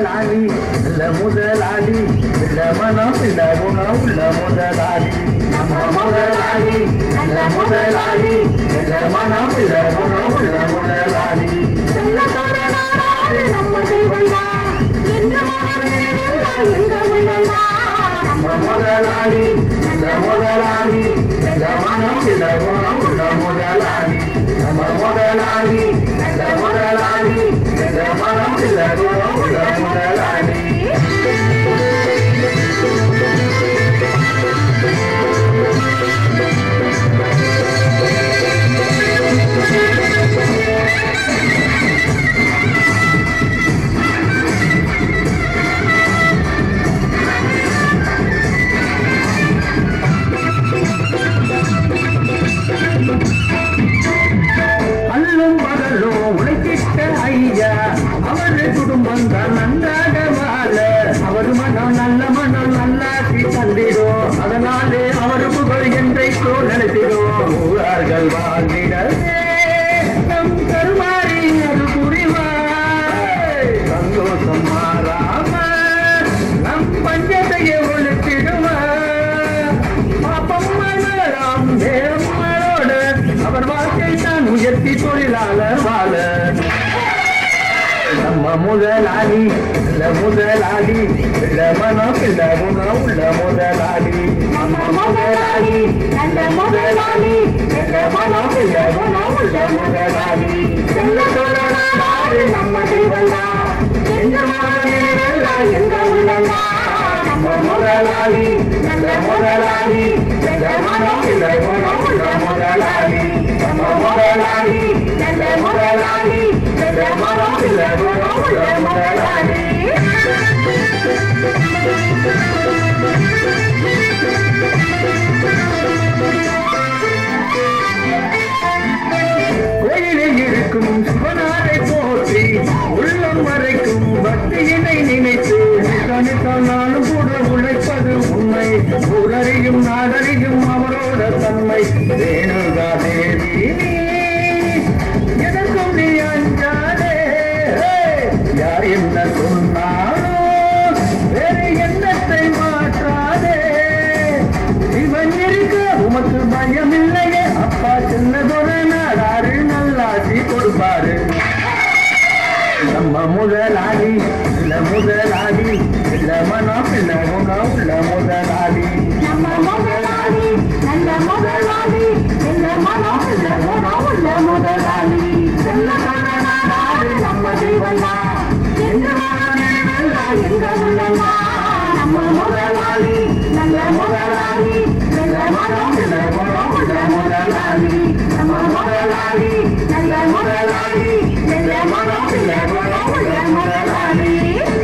முதலாளி நல்ல முதலாளி நல்ல மனம் நல்ல குணம் உள்ள முதலாளி நம்ம முதலாளி நல்ல முதலாளி நல்ல மனம் நல்ல குணம் உள்ள முதலாளி நம்ம முதலாளி நல்ல முதலாளி நல்ல மனம் நல்ல குணம் உள்ள முதலாளி நம்ம முதலாளி நல்ல முதலாளி நல்ல மனம் நல்ல குணம் உள்ள முதலாளி அவரு குடும்பம் தான் நன்றாக வாழ அவர் மனம் நல்ல மனம் நல்லாசி தந்திடும் அதனாலே அவர் புகழ் என்றைக்கோ நினைத்திடும் ஊரார்கள் வாழ்ந்திடவே நம் கருமாறி அது புரிவார் சந்தோஷம் மாறாம நம் பஞ்சத்தையே ஒழித்திடுவார் பாப்பம் மலராம் தேவங்களோடு அவர் வாழ்க்கை தான் உயர்த்தி தொழிலாளர் வாழ நம்ம முதலாளி நல்ல முதலாளி நல்ல மனம் நல்ல குணம் உள்ள முதலாளி நம்ம முதலாளி நல்ல முதலாளி நல்ல மனம் நல்ல குணம் உள்ள முதலாளி செல்ல தொழிலாளி நம்ம தெய்வந்தா எங்க எங்க உள்ளா நம்ம முதலாளி நல்ல முதலாளி நல்ல மனம் நல்ல குணம் உள்ள முதலாளி நம்ம முதலாளி நல்ல முதலாளி நல்ல மனம் நல்ல குணம் உள்ள முதலாளி கோயிலில் இருக்கும் சிவனாரை போற்றி உள்ளம் வரைக்கும் பக்தியினை நினைத்து நானும் கூட உழைப்பது உண்மை ஊரறியும் நாடறியும் அவரோட தன்மை ரேணுகா தேவி எதற்கும் நீ அஞ்சாதே யார் என்ன சொன்னாலும் வேறு எண்ணத்தை மாற்றாதே இவன் இருக்க உமக்கு பயம் இல்லையே அப்பா சின்னதொரு நாடாரு நல்லாசி கொடுப்பாரு நம்ம முதலாளி இல்ல முதலாளி இல்ல மனம் இல்ல குணம் உள்ள முதலாளி நம்ம முதலாளி நல்ல முதலாளி இல்ல மனம் இல்ல குணம் உள்ள முதலாளி நாடு நம்ம தெய்வந்தா எங்க உள்ளா நம்ம முதலாளி நல்ல முதலாளி நல்ல மனம் நல்ல குணம் உள்ள முதலாளி நம்ம முதலாளி நல்ல முதலாளி நல்ல மனம் நல்ல குணம் உள்ள முதலாளி